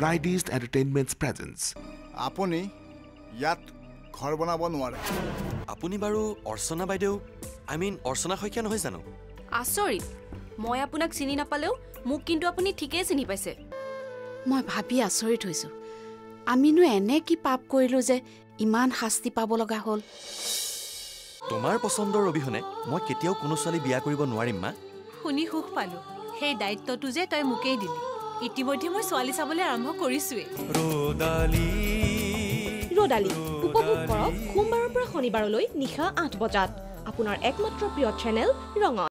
Fridays Entertainment's presence. আপুনি ইয়াত ঘৰ বনাব নোৱাৰে আপুনি বাৰু অৰ্চনা বাইদেউ অৰ্চনা শইকীয়া নহয় জানো আচৰিত মই আপোনাক চিনি নাপালেও মোক কিন্তু আপুনি ঠিকেই চিনি পাইছে মই ভাবি আচৰিত হৈছো আমিনো এনে কি পাপ কৰিলো যে ইমান শাস্তি পাব লগা হ'ল তোমাৰ পছন্দৰ অবিহনে মই কেতিয়াও কোনো ছোৱালী বিয়া কৰিব নোৱাৰিম মা শুনি সুখ পালো সেই দায়িত্বটো যে তই মোকেই দিলি ইতিমধ্যে মই ছোৱালী চাবলৈ আৰম্ভ কৰিছোৱে ৰদালি উপভোগ কৰক সোমবাৰৰ পৰা শনিবাৰলৈ নিশা 8 বজাত আপোনাৰ একমাত্ৰ প্ৰিয় চেনেল ৰঙত